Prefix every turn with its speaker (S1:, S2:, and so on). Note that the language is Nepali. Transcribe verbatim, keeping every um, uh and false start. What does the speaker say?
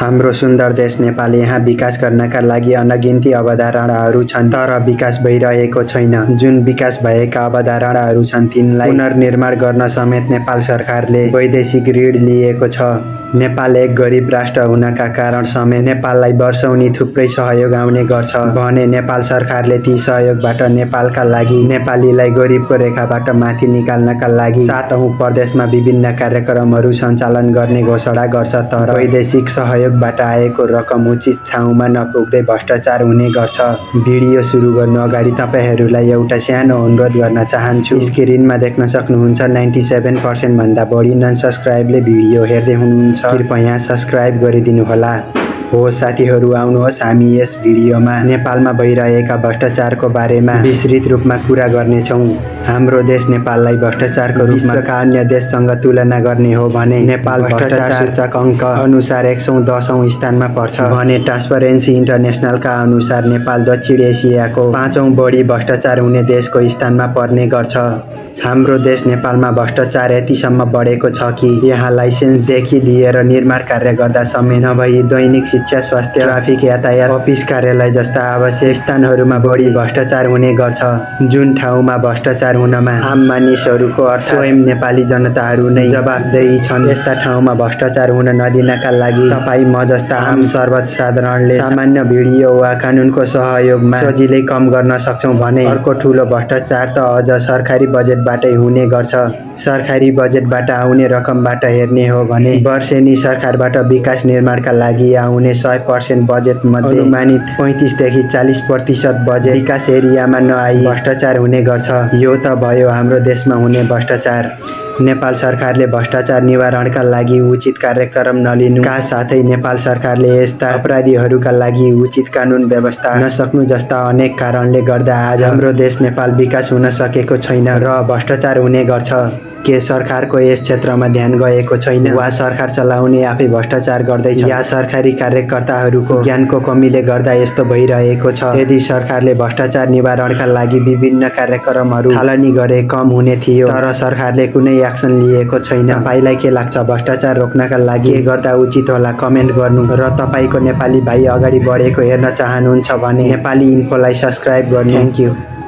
S1: हाम्रो सुन्दर देश नेपाल यहाँ विकास गर्नका लागि अनगिन्ती अवधारणाहरू छन्, तर विकास भइरहेको छैन। जुन विकास भएका अवधारणाहरू छन् तिनलाई पुनर्निर्माण गर्न समेत नेपाल सरकारले वैदेशिक ऋण लिएको छ। नेपाल एक गरिब राष्ट्र हुनका कारण समेत नेपाललाई वर्षौनी थुप्रै सहयोग आउने गर्छ भने नेपाल सरकारले ती सहयोगबाट नेपालका लागि नेपालीलाई गरिबको रेखाबाट माथि निकाल्नका लागि सातौं प्रदेशमा विभिन्न कार्यक्रमहरू सञ्चालन गर्ने घोषणा गर्छ, तर वैदेशिक सहयोगबाट आएको रकम उचित ठाउँमा नपुग्दै भ्रष्टाचार हुने गर्छ। भिडियो सुरु गर्नु अगाडि तपाईहरूलाई एउटा सानो अनुरोध गर्न चाहन्छु। स्क्रिनमा देख्न सक्नुहुन्छ नाइन्टी सेभेन पर्सेन्ट भन्दा बढी नन सब्स्क्राइबले भिडियो हेर्दै हुनुहुन्छ। कृपया सब्स्क्राइब गरिदिनुहोला। हो साथीहरू, आउनुहोस् हामी यस भिडियोमा नेपालमा भइरहेका भ्रष्टाचारको बारेमा विस्तृत रूपमा कुरा गर्नेछौँ। हाम्रो देश नेपाललाई भ्रष्टाचारको रूपमा विश्वका अन्य देशसँग तुलना गर्ने हो भने नेपाल भ्रष्टाचार सूचक अङ्क अनुसार एक सौ दसौं स्थानमा पर्छ भने ट्रान्सपरेन्सी इन्टरनेसनलका अनुसार नेपाल दक्षिण एसियाको पाँचौं बढी भ्रष्टाचार हुने देशको स्थानमा पर्ने गर्छ। हाम्रो देश नेपालमा भ्रष्टाचार यतिसम्म बढेको छ कि यहाँ लाइसेन्सदेखि लिएर निर्माण कार्य गर्दा समेत नभई दैनिक शिक्षा, स्वास्थ्य, ट्राफिक, यातायात, अफिस, कार्यालय जस्ता आवश्यक स्थानहरूमा बढी भ्रष्टाचार हुने गर्छ। जुन ठाउँमा भ्रष्टाचार हुनमा आम मानिसहरूको अर्थ स्वयं नेपाली जनताहरू नै जवाफदेही छन्, यस्ता ठाउँमा भ्रष्टाचार हुन नदिनका लागि तपाईँ म जस्ता आम सर्वसाधारणले सामान्य भिडियो वा कानुनको सहयोगमा सजिलै कम गर्न सक्छौँ भने अर्को ठूलो भ्रष्टाचार त अझ सरकारी बजेटबाटै हुने गर्छ। सरकारी बजेटबाट आउने रकमबाट हेर्ने हो भने वर्षेनी सरकारबाट विकास निर्माणका लागि आउने सय पर्सेन्ट बजेट मध्ये अनुमानित पैँतिसदेखि चालिस प्रतिशत बजेट विकास एरियामा नआई भ्रष्टाचार हुने गर्छ। यो त भयो हाम्रो देशमा हुने भ्रष्टाचार। नेपाल सरकारले भ्रष्टाचार निवारणका लागि उचित कार्यक्रम नलिनुका साथै नेपाल सरकारले यस्ता अपराधीहरूका लागि उचित कानुन व्यवस्था नसक्नु जस्ता अनेक कारणले गर्दा आज हाम्रो देश नेपाल विकास हुन सकेको छैन र भ्रष्टाचार हुने गर्छ। के सरकारको यस क्षेत्रमा ध्यान गएको छैन वा सरकार चलाउने आफै भ्रष्टाचार गर्दैछ या सरकारी कार्यकर्ताहरूको ज्ञानको कमीले गर्दा यस्तो भइरहेको छ? यदि सरकारले भ्रष्टाचार निवारणका लागि विभिन्न कार्यक्रमहरू थालनी गरे कम हुने थियो, तर सरकारले कुनै एक्सन लिएको छैन। तपाईलाई के लाग्छ? भ्रष्टाचार रोक्नका लागि के गर्दा उचित होला? कमेन्ट गर्नु र तपाईको नेपाली भाइ अगाडि बढेको हेर्न चाहनुहुन्छ भने नेपाली इन्फोलाई सब्स्क्राइब गर्नु। Thank you.